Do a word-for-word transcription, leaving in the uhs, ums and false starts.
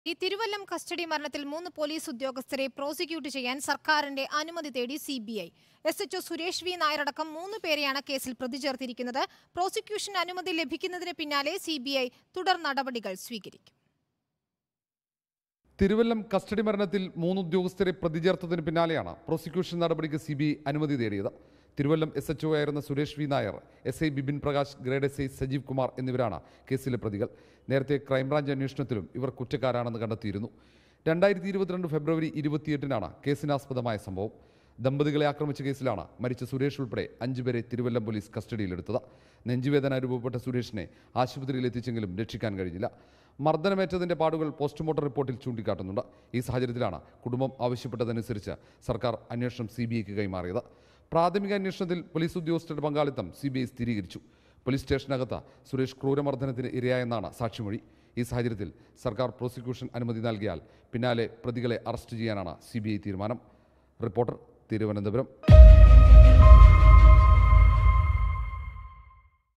ഈ തിരുവല്ലം കസ്റ്റഡി മരണത്തിൽ മൂന്ന് പോലീസ് ഉദ്യോഗസ്ഥരെ പ്രോസിക്യൂട്ട് ചെയ്യാൻ സർക്കാരിന്റെ അനുമതി തേടി C B I. S H O Suresh V നായരടക്കം മൂന്ന് പേരെയാണ് കേസിൽ പ്രതി ചേർത്തിരിക്കുന്നത്. പ്രോസിക്യൂഷൻ അനുമതി ലഭിക്കുന്നതിന് പിന്നാലെ സി ബി ഐ തുടർ നടപടികൾ സ്വീകരിക്കും. തിരുവല്ലം കസ്റ്റഡി മരണത്തിൽ മൂന്ന് ഉദ്യോഗസ്ഥരെ പ്രതി ചേർത്തതിന് പിന്നാലെയാണ് പ്രോസിക്യൂഷൻ നടപടിക്ക് സി ബി ഐ അനുമതി തേടിയത്. തിരുവല്ലം എസ് എച്ച് ഒ ആയിരുന്ന Suresh V Nair, S I Bipin Prakash, grade S I Sajeev Kumar എന്നിവരാണ് കേസിലെ പ്രതികൾ. നേരത്തെ ക്രൈംബ്രാഞ്ച് അന്വേഷണത്തിലും ഇവർ കുറ്റക്കാരാണെന്ന് കണ്ടെത്തിയിരുന്നു. രണ്ടായിരത്തി ഇരുപത്തിരണ്ട് ഫെബ്രുവരി ഇരുപത്തിയെട്ടിനാണ് കേസിനാസ്പദമായ സംഭവം. ദമ്പതികളെ ആക്രമിച്ച കേസിലാണ് മരിച്ച സുരേഷ് ഉൾപ്പെടെ അഞ്ചുപേരെ തിരുവല്ലം പോലീസ് കസ്റ്റഡിയിലെടുത്തത്. നെഞ്ചുവേദന അനുഭവപ്പെട്ട സുരേഷിനെ ആശുപത്രിയിൽ എത്തിച്ചെങ്കിലും രക്ഷിക്കാൻ കഴിഞ്ഞില്ല. മർദ്ദനമേറ്റതിന്റെ പാടുകൾ പോസ്റ്റ്മോർട്ടം റിപ്പോർട്ടിൽ ചൂണ്ടിക്കാട്ടുന്നുണ്ട്. ഈ സാഹചര്യത്തിലാണ് കുടുംബം ആവശ്യപ്പെട്ടതനുസരിച്ച് സർക്കാർ അന്വേഷണം സി ബി ഐക്ക് കൈമാറിയത്. പ്രാഥമിക അന്വേഷണത്തിൽ പോലീസ് ഉദ്യോഗസ്ഥരുടെ പങ്കാളിത്തം സി ബി ഐ സ്ഥിരീകരിച്ചു. പോലീസ് സ്റ്റേഷനകത്ത് സുരേഷ് ക്രൂരമർദ്ദനത്തിന് ഇരയായെന്നാണ് സാക്ഷിമൊഴി. ഈ സാഹചര്യത്തിൽ സർക്കാർ പ്രോസിക്യൂഷൻ അനുമതി നൽകിയാൽ പിന്നാലെ പ്രതികളെ അറസ്റ്റ് ചെയ്യാനാണ് സി ബി ഐ തീരുമാനം. റിപ്പോർട്ടർ, തിരുവനന്തപുരം.